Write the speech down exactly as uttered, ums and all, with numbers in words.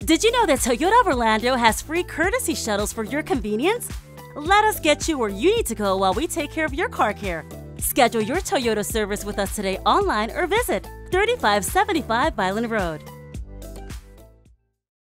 Did you know that Toyota of Orlando has free courtesy shuttles for your convenience? Let us get you where you need to go while we take care of your car care. Schedule your Toyota service with us today online or visit thirty-five seventy-five Byland Road.